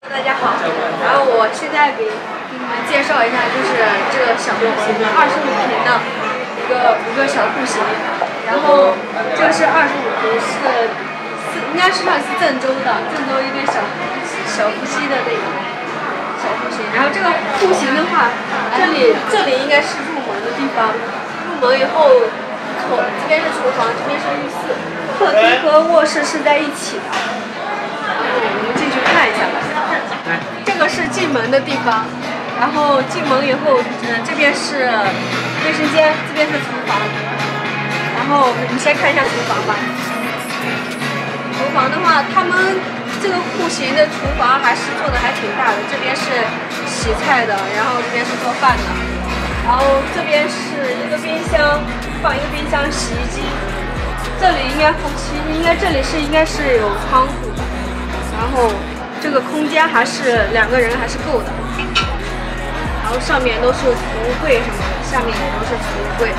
大家好，然后我现在给你们介绍一下，就是这个小户型，25平的一个小户型，然后这个是25平，应该是郑州的，郑州一个小夫妻的那个小户型。然后这个户型的话，这里应该是入门的地方，入门以后这边是厨房，这边是浴室，客厅和卧室是在一起的。我们进去看一下吧。这个是进门的地方，然后进门以后，这边是卫生间，这边是厨房。然后我们先看一下厨房吧。厨房的话，他们这个户型的厨房还是做的还挺大的。这边是洗菜的，然后这边是做饭的，然后这边是一个冰箱，放一个冰箱、洗衣机。这里应该这里应该是有窗户的，然后这个空间还是2个人还是够的。然后上面都是储物柜什么的，下面也都是储物柜。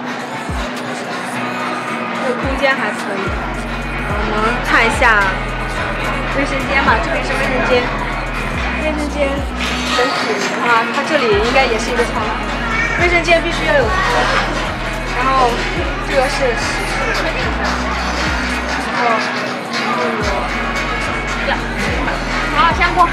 这个空间还可以。我们看一下卫生间吧，这里是卫生间。卫生间整体的话，它这里应该也是一个窗。卫生间必须要有窗户。然后这个是洗漱的地方。然后好，香菇。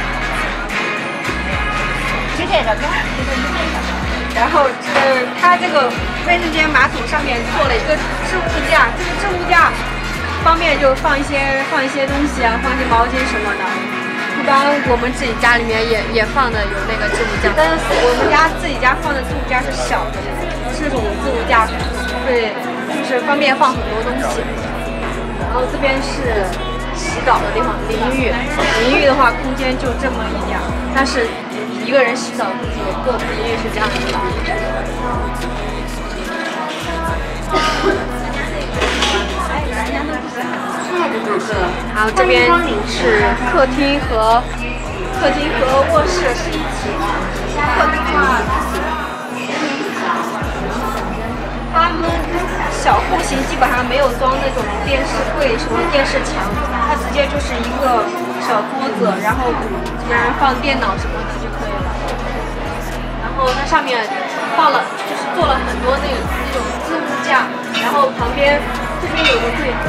然后它这个卫生间马桶上面做了一个置物架，这个置物架方便就放一些东西啊，放一些毛巾什么的。一般我们自己家里面也放的有那个置物架，但是我们自己家放的置物架是小的，这种置物架对，就是方便放很多东西。然后这边是洗澡的地方，淋浴的话空间就这么一点，但是一个人洗澡估计也够，淋浴是这样子的。然后这边是客厅和卧室是一起的。客厅的话，他们小户型基本上没有装那种电视柜、什么电视墙，它直接就是一个小桌子，然后这边放电脑什么的就可以了。然后它上面就是做了很多那种置物架，然后旁边这边有个柜子。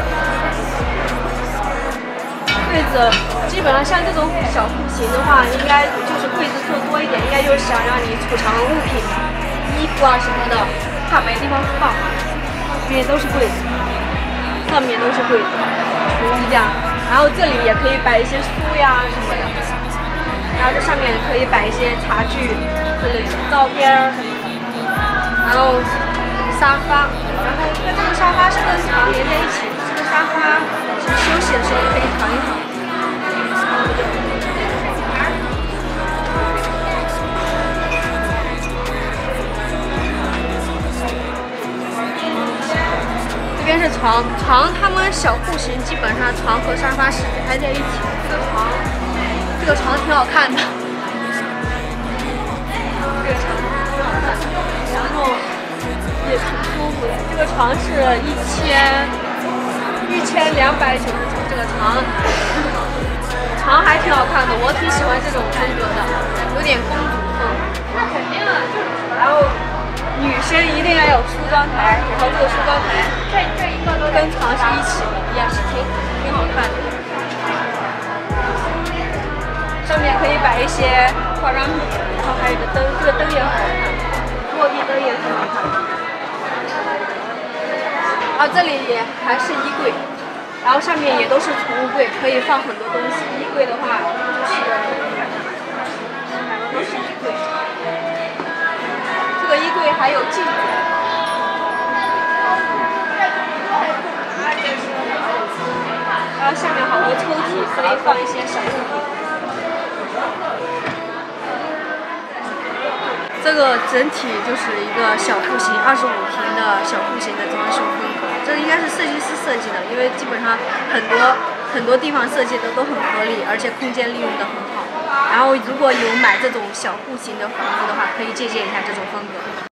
柜子基本上像这种小户型的话，应该就是柜子做多一点，应该就是想让你储藏物品、衣服啊什么的，怕没地方放。这边都是柜子，上面都是柜子，储物架。然后这里也可以摆一些书呀什么的，然后这上面可以摆一些茶具之类的，照片什么的。然后沙发，然后因为这个沙发是跟床连在一起，这个沙发休息的时候可以躺一躺。这边是床，他们小户型基本上床和沙发是挨在一起的。这个床挺好看的，这个床挺好看的，然后也挺舒服的。这个床是1299，这个床还挺好看的，我挺喜欢这种风格的，有点公主风。那肯定啊，然后女生一定要有梳妆台，然后这个梳妆台这一个都跟床是一起的，也是挺好看的。上面可以摆一些化妆品，然后还有个灯，这个灯也很好看，落地灯也挺好看的。然后这里也还是衣柜。然后上面也都是储物柜，可以放很多东西。衣柜的话，就是两个都是衣柜。这个衣柜还有镜子。然后下面好多抽屉，可以放一些小物品。这个整体就是一个小户型25平的小户型的装修风格，这应该是设计师设计的，因为基本上很多地方设计的都很合理，而且空间利用的很好。然后如果有买这种小户型的房子的话，可以借鉴一下这种风格。